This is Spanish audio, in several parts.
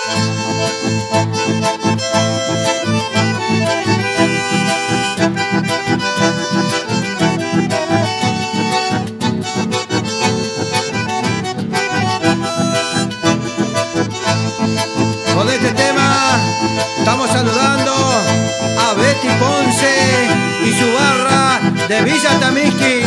Con este tema estamos saludando a Betty Ponce y su barra de Villa Tamisqui.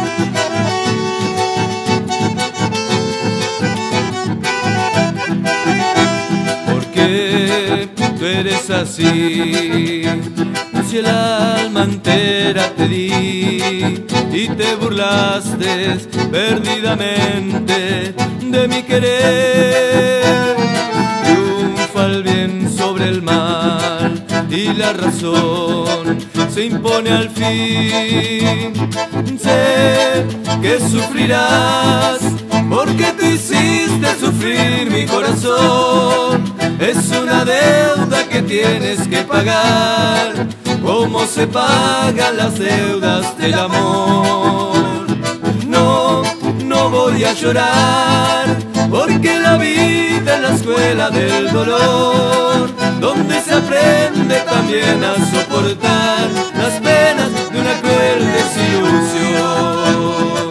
¿Por qué tú eres así? Si el alma entera te di y te burlaste perdidamente de mi querer. Triunfa el bien sobre el mal y la razón se impone al fin. Sé que sufrirás porque tú hiciste sufrir mi corazón. Es una deuda que tienes que pagar, como se pagan las deudas del amor. No, no voy a llorar, porque la vida es la escuela del dolor, donde se aprende también a soportar las penas de una cruel desilusión.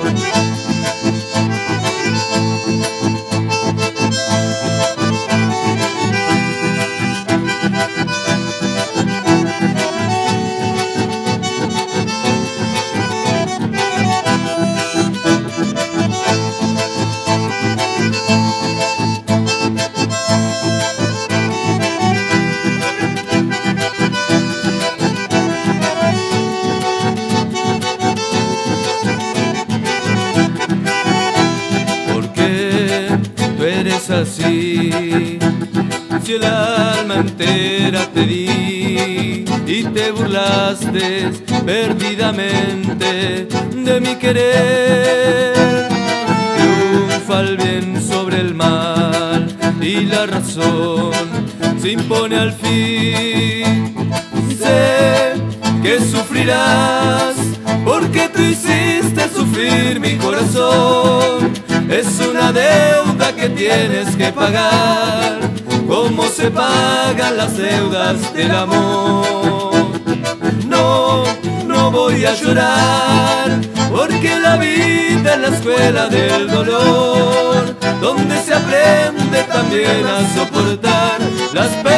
Así, si el alma entera te di y te burlaste perdidamente de mi querer. Triunfa el bien sobre el mal y la razón se impone al fin. Sé que sufrirás porque tú hiciste sufrir mi corazón. Es una deuda que tienes que pagar, como se pagan las deudas del amor. No, no voy a llorar, porque la vida es la escuela del dolor, donde se aprende también a soportar las penas